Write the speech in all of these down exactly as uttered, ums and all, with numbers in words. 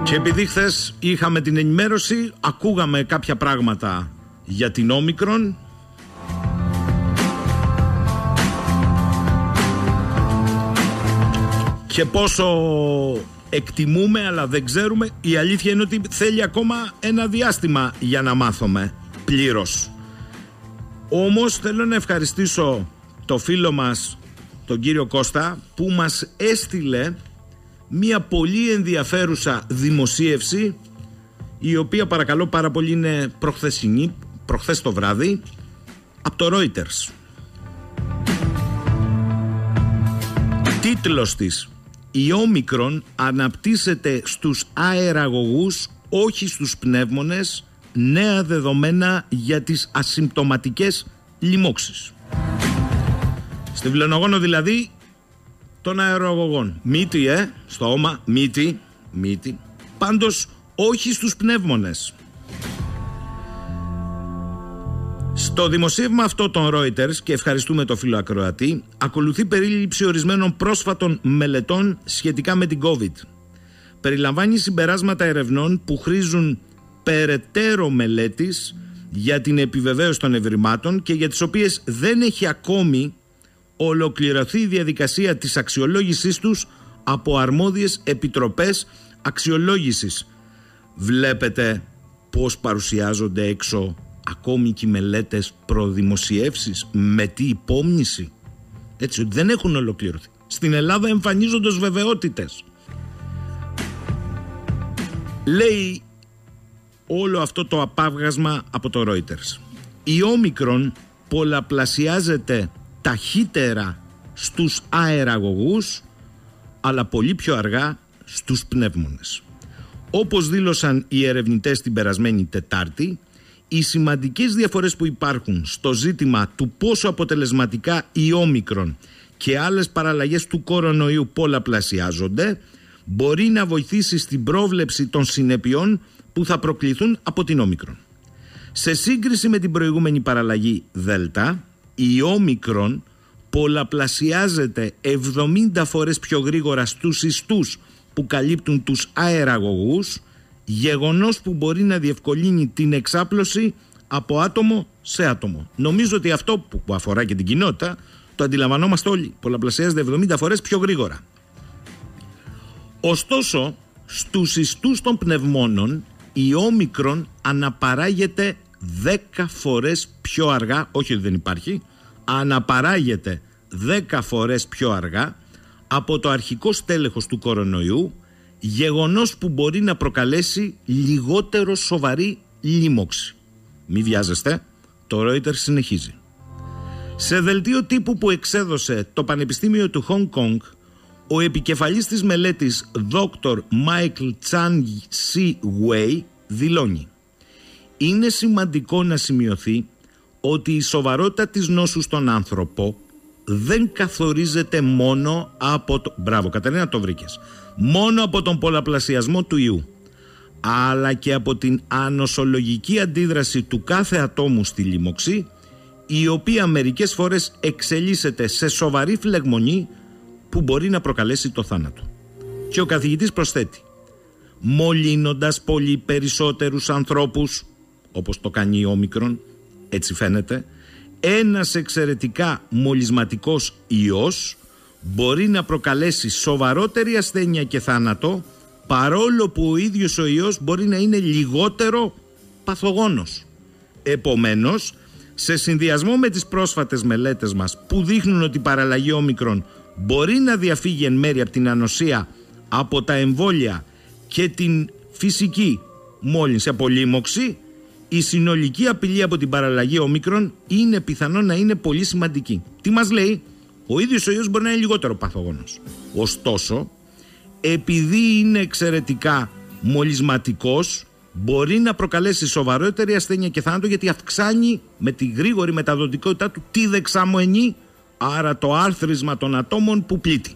Και επειδή χθες είχαμε την ενημέρωση, ακούγαμε κάποια πράγματα για την Όμικρον. Και πόσο εκτιμούμε, αλλά δεν ξέρουμε. Η αλήθεια είναι ότι θέλει ακόμα ένα διάστημα για να μάθουμε πλήρως. Όμως θέλω να ευχαριστήσω το φίλο μας, τον κύριο Κώστα, που μας έστειλε μια πολύ ενδιαφέρουσα δημοσίευση, η οποία, παρακαλώ πάρα πολύ, είναι προχθεσινή, προχθές το βράδυ, από το Reuters. Τίτλος της: η Όμικρον αναπτύσσεται στους αεραγωγούς, όχι στους πνεύμονες, νέα δεδομένα για τις ασυμπτωματικές λοιμώξεις. Στη βλενογόνο δηλαδή των αεραγωγών. Μύτη, ε, στο όμα, μύτη, μύτη. Πάντως όχι στους πνεύμονες. Στο δημοσίευμα αυτό των Reuters, και ευχαριστούμε το φίλο ακροατή, ακολουθεί περίληψη ορισμένων πρόσφατων μελετών σχετικά με την COVID. Περιλαμβάνει συμπεράσματα ερευνών που χρήζουν περαιτέρω μελέτης για την επιβεβαίωση των ευρημάτων και για τις οποίες δεν έχει ακόμη ολοκληρωθεί η διαδικασία της αξιολόγησής τους από αρμόδιες επιτροπές αξιολόγησης. Βλέπετε πώς παρουσιάζονται έξω ακόμη και οι μελέτες προδημοσιεύσεις, με τι υπόμνηση, έτσι, ότι δεν έχουν ολοκληρωθεί. Στην Ελλάδα εμφανίζονται ως βεβαιότητες. Λέει όλο αυτό το απάβγασμα από το Reuters: η Όμικρον πολλαπλασιάζεται ταχύτερα στους αεραγωγούς, αλλά πολύ πιο αργά στους πνεύμονες. Όπως δήλωσαν οι ερευνητές την περασμένη Τετάρτη, οι σημαντικές διαφορές που υπάρχουν στο ζήτημα του πόσο αποτελεσματικά η Όμικρον και άλλες παραλλαγές του κορονοϊού πολλαπλασιάζονται μπορεί να βοηθήσει στην πρόβλεψη των συνεπειών που θα προκληθούν από την Όμικρον. Σε σύγκριση με την προηγούμενη παραλλαγή Δέλτα, η Όμικρον πολλαπλασιάζεται εβδομήντα φορές πιο γρήγορα στους ιστούς που καλύπτουν τους αεραγωγούς, γεγονός που μπορεί να διευκολύνει την εξάπλωση από άτομο σε άτομο. Νομίζω ότι αυτό που αφορά και την κοινότητα το αντιλαμβανόμαστε όλοι. Πολλαπλασιάζεται εβδομήντα φορές πιο γρήγορα. Ωστόσο, στους ιστούς των πνευμόνων η Όμικρον αναπαράγεται δέκα φορές πιο αργά, όχι ότι δεν υπάρχει, αναπαράγεται δέκα φορές πιο αργά από το αρχικό στέλεχος του κορονοϊού, γεγονός που μπορεί να προκαλέσει λιγότερο σοβαρή λίμωξη. Μη βιάζεστε, το Reuters συνεχίζει. Σε δελτίο τύπου που εξέδωσε το Πανεπιστήμιο του Χονγκ Κονγκ, ο επικεφαλής της μελέτης Δόκτωρ Michael Chan Si Wei δηλώνει: είναι σημαντικό να σημειωθεί ότι η σοβαρότητα της νόσου στον άνθρωπο δεν καθορίζεται μόνο από το... Μπράβο Κατερίνα, το βρήκες. Μόνο από τον πολλαπλασιασμό του ιού, αλλά και από την ανοσολογική αντίδραση του κάθε ατόμου στη λίμωξη, η οποία μερικές φορές εξελίσσεται σε σοβαρή φλεγμονή που μπορεί να προκαλέσει το θάνατο. Και ο καθηγητής προσθέτει: μολύνοντας πολύ περισσότερους ανθρώπους, όπως το κάνει η Όμικρον, έτσι φαίνεται, ένας εξαιρετικά μολυσματικός ιός μπορεί να προκαλέσει σοβαρότερη ασθένεια και θάνατο, παρόλο που ο ίδιος ο ιός μπορεί να είναι λιγότερο παθογόνος. Επομένως, σε συνδυασμό με τις πρόσφατες μελέτες μας που δείχνουν ότι η παραλλαγή Όμικρον μπορεί να διαφύγει εν μέρει από την ανοσία, από τα εμβόλια και την φυσική μόλυνση από λίμωξη, η συνολική απειλή από την παραλλαγή Όμικρον είναι πιθανό να είναι πολύ σημαντική. Τι μας λέει? Ο ίδιος ο ιός μπορεί να είναι λιγότερο παθογόνος. Ωστόσο, επειδή είναι εξαιρετικά μολυσματικός, μπορεί να προκαλέσει σοβαρότερη ασθένεια και θάνατο, γιατί αυξάνει με τη γρήγορη μεταδοτικότητά του τη δεξαμενή, άρα το άρθρισμα των ατόμων που πλήττει.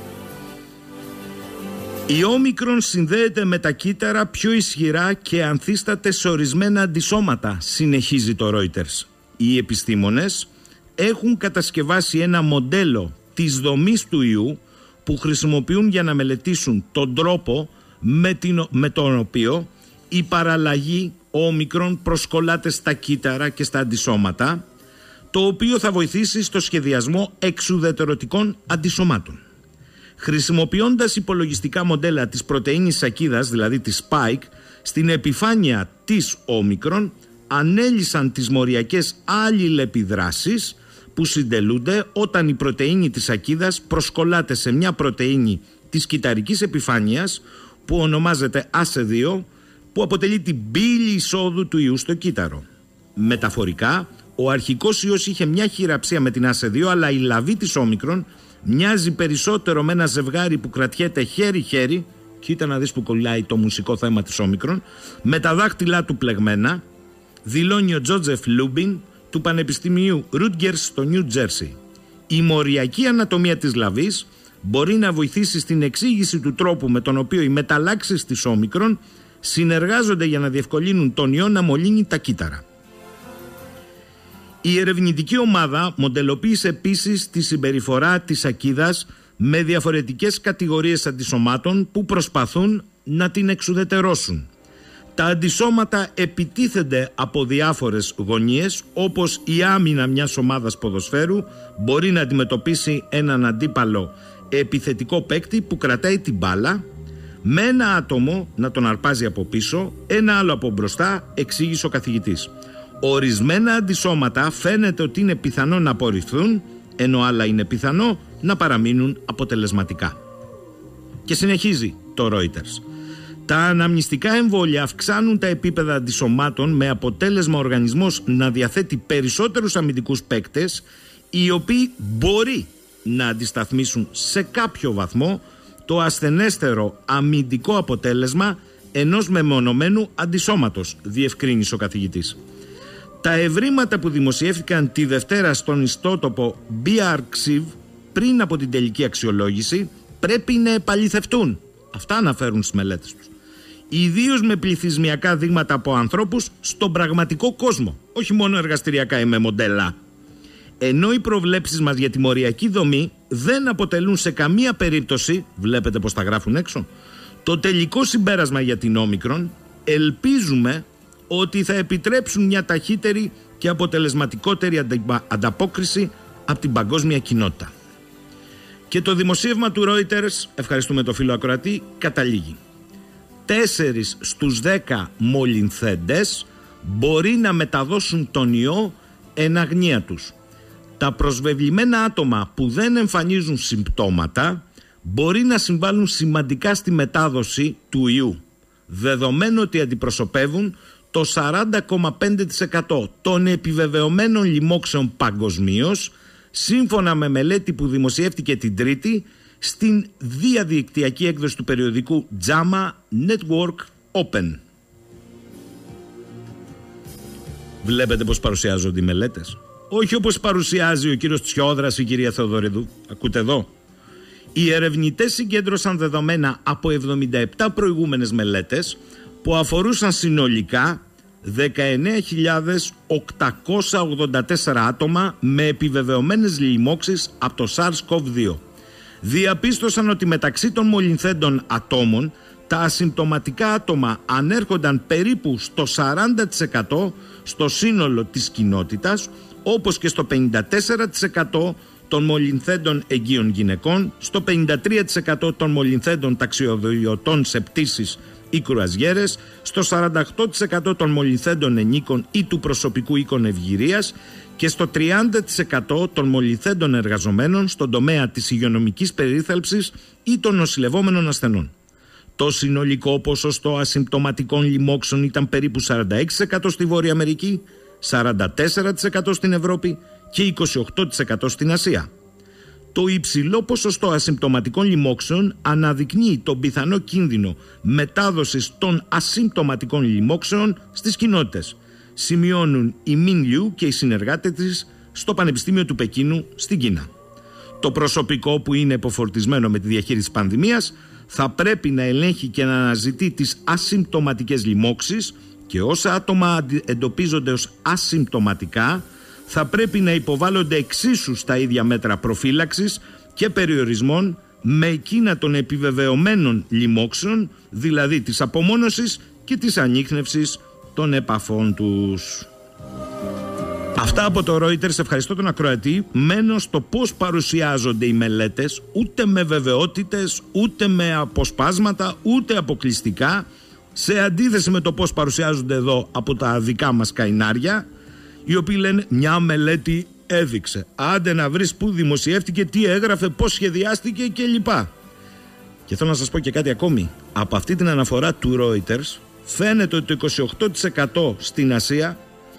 Η Όμικρον συνδέεται με τα κύτταρα πιο ισχυρά και ανθίσταται σε ορισμένα αντισώματα, συνεχίζει το Reuters. Οι επιστήμονες έχουν κατασκευάσει ένα μοντέλο της δομής του ιού που χρησιμοποιούν για να μελετήσουν τον τρόπο με, την, με τον οποίο η παραλλαγή όμικρον προσκολάται στα κύτταρα και στα αντισώματα, το οποίο θα βοηθήσει στο σχεδιασμό εξουδετερωτικών αντισωμάτων. Χρησιμοποιώντας υπολογιστικά μοντέλα της πρωτεΐνης σακίδας, δηλαδή της spike, στην επιφάνεια της όμικρον, ανέλυσαν τις μοριακές αλληλεπιδράσεις που συντελούνται όταν η πρωτεΐνη της σακίδας προσκολάται σε μια πρωτεΐνη της κυταρικής επιφάνειας που ονομάζεται άσε δύο, που αποτελεί την πύλη εισόδου του ιού στο κύτταρο. Μεταφορικά, ο αρχικός ιός είχε μια χειραψία με την άσε δύο, αλλά η λαβή της όμικρον μοιάζει περισσότερο με ένα ζευγάρι που κρατιέται χέρι-χέρι, κοίτα να δεις που κολλάει το μουσικό θέμα της όμικρον, με τα δάχτυλά του πλεγμένα, δηλώνει ο Τζότζεφ Λούμπιν του Πανεπιστημίου Ρούτγκερς στο Νιου Τζέρσι. Η μοριακή ανατομία της λαβής μπορεί να βοηθήσει στην εξήγηση του τρόπου με τον οποίο οι μεταλλάξεις της όμικρον συνεργάζονται για να διευκολύνουν τον ιό να μολύνει τα κύτταρα. Η ερευνητική ομάδα μοντελοποίησε επίσης τη συμπεριφορά της σακίδας με διαφορετικές κατηγορίες αντισωμάτων που προσπαθούν να την εξουδετερώσουν. Τα αντισώματα επιτίθενται από διάφορες γωνίες, όπως η άμυνα μιας ομάδας ποδοσφαίρου μπορεί να αντιμετωπίσει έναν αντίπαλο επιθετικό παίκτη που κρατάει την μπάλα, με ένα άτομο να τον αρπάζει από πίσω, ένα άλλο από μπροστά, εξήγησε ο καθηγητής. Ορισμένα αντισώματα φαίνεται ότι είναι πιθανό να απορριφθούν, ενώ άλλα είναι πιθανό να παραμείνουν αποτελεσματικά. Και συνεχίζει το Reuters. Τα αναμνηστικά εμβόλια αυξάνουν τα επίπεδα αντισωμάτων, με αποτέλεσμα ο οργανισμός να διαθέτει περισσότερους αμυντικούς παίκτες, οι οποίοι μπορεί να αντισταθμίσουν σε κάποιο βαθμό το ασθενέστερο αμυντικό αποτέλεσμα ενός μεμονωμένου αντισώματος, διευκρίνησε ο καθηγητής. Τα ευρήματα που δημοσιεύτηκαν τη Δευτέρα στον ιστότοπο BioArXiv πριν από την τελική αξιολόγηση πρέπει να επαληθευτούν. Αυτά αναφέρουν στις μελέτες τους. Ιδίως με πληθυσμιακά δείγματα από ανθρώπους στον πραγματικό κόσμο, όχι μόνο εργαστηριακά ή με μοντέλα. Ενώ οι προβλέψεις μας για τη μοριακή δομή δεν αποτελούν σε καμία περίπτωση, βλέπετε πως τα γράφουν έξω, το τελικό συμπέρασμα για την όμικρον, ελπίζουμε ότι θα επιτρέψουν μια ταχύτερη και αποτελεσματικότερη ανταπόκριση από την παγκόσμια κοινότητα. Και το δημοσίευμα του Reuters, ευχαριστούμε το φίλο ακροατή, καταλήγει. Τέσσερις στους δέκα μολυνθέντες μπορεί να μεταδώσουν τον ιό εν αγνία τους. Τα προσβεβλημένα άτομα που δεν εμφανίζουν συμπτώματα μπορεί να συμβάλλουν σημαντικά στη μετάδοση του ιού, δεδομένου ότι αντιπροσωπεύουν το σαράντα κόμμα πέντε τοις εκατό των επιβεβαιωμένων λοιμόξεων παγκοσμίως, σύμφωνα με μελέτη που δημοσιεύτηκε την Τρίτη στην διαδικτυακή έκδοση του περιοδικού τζάμα Network Open. Βλέπετε πως παρουσιάζονται οι μελέτες. Όχι όπως παρουσιάζει ο κύριος Τσιόδρας ή η κυρία Θεοδωρίδου. Ακούτε εδώ. Οι ερευνητές συγκέντρωσαν δεδομένα από εβδομήντα επτά προηγούμενες μελέτες που αφορούσαν συνολικά δεκαεννέα χιλιάδες οκτακόσια ογδόντα τέσσερα άτομα με επιβεβαιωμένες λοιμώξεις από το σαρς κοβ δύο. Διαπίστωσαν ότι μεταξύ των μολυνθέντων ατόμων τα ασυμπτωματικά άτομα ανέρχονταν περίπου στο σαράντα τοις εκατό στο σύνολο της κοινότητας, όπως και στο πενήντα τέσσερα τοις εκατό των μολυνθέντων εγγύων γυναικών, στο πενήντα τρία τοις εκατό των μολυνθέντων ταξιδιωτών σε πτήσεις ή κρουαζιέρες, στο σαράντα οκτώ τοις εκατό των μολυνθέντων ενίκων ή του προσωπικού οίκων ευγυρίας και στο τριάντα τοις εκατό των μολυνθέντων εργαζομένων στον τομέα της υγειονομικής περίθαλψης ή των νοσηλευόμενων ασθενών. Το συνολικό ποσοστό ασυμπτωματικών λοιμόξεων ήταν περίπου σαράντα έξι τοις εκατό στη Βόρεια Αμερική, σαράντα τέσσερα τοις εκατό στην Ευρώπη και είκοσι οκτώ τοις εκατό στην Ασία. Το υψηλό ποσοστό ασυμπτωματικών λοιμόξεων αναδεικνύει τον πιθανό κίνδυνο μετάδοσης των ασυμπτωματικών λοιμόξεων στις κοινότητες, σημειώνουν η Μιν Λιου και οι συνεργάτες της στο Πανεπιστήμιο του Πεκίνου στην Κίνα. Το προσωπικό που είναι υποφορτισμένο με τη διαχείριση της πανδημίας θα πρέπει να ελέγχει και να αναζητεί τις ασυμπτωματικές λοιμώξεις και όσα άτομα εντοπίζονται ως ασυμπτωματικά θα πρέπει να υποβάλλονται εξίσου στα ίδια μέτρα προφύλαξης και περιορισμών με εκείνα των επιβεβαιωμένων λοιμόξεων, δηλαδή της απομόνωσης και της ανίχνευσης των επαφών τους. Αυτά από το Reuters. Ευχαριστώ τον ακροατή. Μένω στο πώς παρουσιάζονται οι μελέτες, ούτε με βεβαιότητες, ούτε με αποσπάσματα, ούτε αποκλειστικά, σε αντίθεση με το πώς παρουσιάζονται εδώ από τα δικά μας καηνάρια, οι οποίοι λένε μια μελέτη έδειξε. Άντε να βρεις που δημοσιεύτηκε, τι έγραφε, πώς σχεδιάστηκε κλπ. Και θέλω να σας πω και κάτι ακόμη. Από αυτή την αναφορά του Reuters φαίνεται ότι το είκοσι οκτώ τοις εκατό στην Ασία,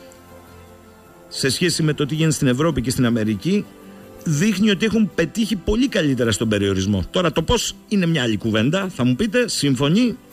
σε σχέση με το τι γίνεται στην Ευρώπη και στην Αμερική, δείχνει ότι έχουν πετύχει πολύ καλύτερα στον περιορισμό. Τώρα το πώς είναι μια άλλη κουβέντα, θα μου πείτε, συμφωνεί